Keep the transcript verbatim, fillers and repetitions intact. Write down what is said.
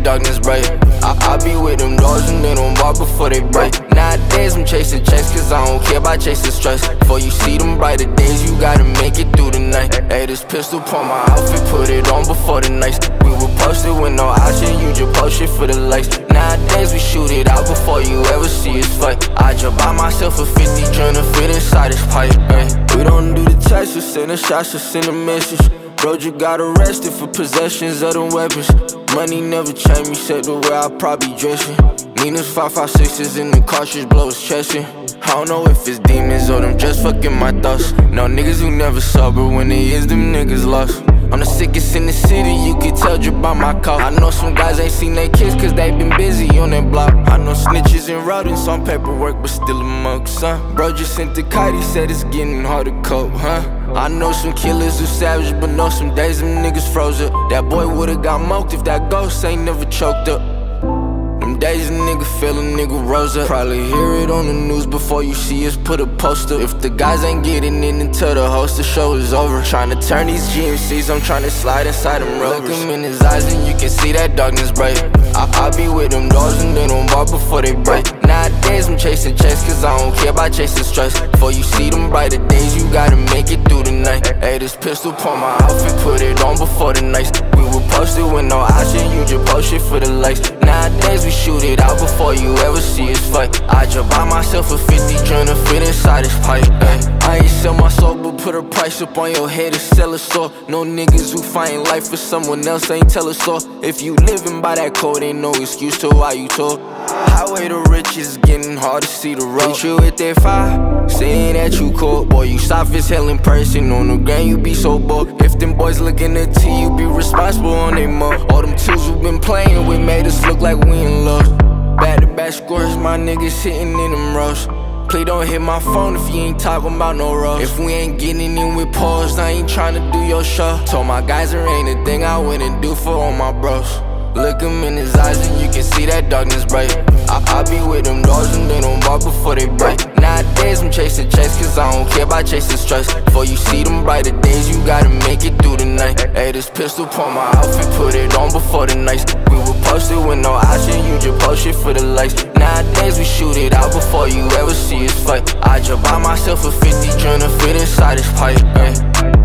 darkness bright. I, I be with them dogs and they don't bark before they break. Nowadays I'm chasing checks cause I don't care about chasing stress. Before you see them brighter days, you gotta make it through the night. Hey, this pistol upon my outfit, put it on before the nights. We were posted with no option, you just post shit for the likes. Nowadays we shoot it out before you ever see us fight. I just buy myself a fifty joint to fit inside this pipe. Hey, we don't do the text, we send a shot, just send a message. Bro, you got arrested for possessions of them weapons. Money never changed me, except the way I probably dressing. Nina's five five sixes in the cartridge, blow his chest in. I don't know if it's demons or them just fucking my thoughts. No niggas who never sober, when it is them niggas lost. I'm the sickest in the city, you can tell just by my car. I know some guys ain't seen their kids cause they been busy on that block. I know snitches and rodents on paperwork but still a mug, son. Bro just sent the kite, he said it's getting hard to cope, huh? I know some killers who savage, but know some days them niggas froze up. That boy would've got moked if that ghost ain't never choked up. Them days a nigga fell, a nigga rose up. Probably hear it on the news before you see us put a poster. If the guys ain't getting in until the host, the show is over. Tryna turn these G M Cs, I'm tryna slide inside them rovers. Look him in his eyes and you can see that darkness bright. I, I be with them dogs and they don't bark before they break. Nowadays I'm chasing checks cause I don't care about chasing stress. Before you see them brighter days, you gotta make it through the night. Hey, this pistol upon my outfit, put it on before the nights. We were posted with no option, you just post shit for the likes. Nowadays we shoot it out before you ever see us fight. I just buy myself a fifty joint to fit inside this pipe. Ay, I ain't sell my soul but put a price up on your head and sell a soul. No niggas who find life for someone else ain't tell us so. If you living by that code, ain't no excuse to why you told. Highway to riches, getting hard to see the road. Ain't you with that fire, saying that you cold. Boy, you soft as hell in person, on the ground you be so bold. If them boys looking at T, you be responsible on they mug. All them twos we been playing with made us look like we in love. Back to back scores, my niggas hitting in them rows. Please don't hit my phone if you ain't talking about no roads. If we ain't getting in with pause, I ain't tryna do your show. Told my guys there ain't a thing I wouldn't do for all my bros. Look him in his eyes and you can see that darkness bright. I, I be with them dogs and they don't bark before they break. Nowadays I'm chasing checks cause I don't care about chasing stress. Before you see them brighter days, you gotta make it through the night. Hey, this pistol upon my outfit, put it on before the nights. We were posted with no option, you just post shit for the likes. Nowadays we shoot it out before you ever see us fight. I just buy myself a fifty joint to fit inside this pipe. Ay.